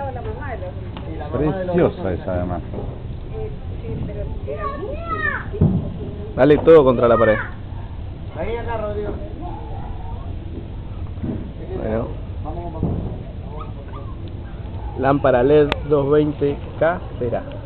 lado la mamá de los... Preciosa esa además. Sí, pero era muchísimo. Dale todo contra la pared. Ahí acá, Rodrigo. Bueno. Lámpara LED 220K será.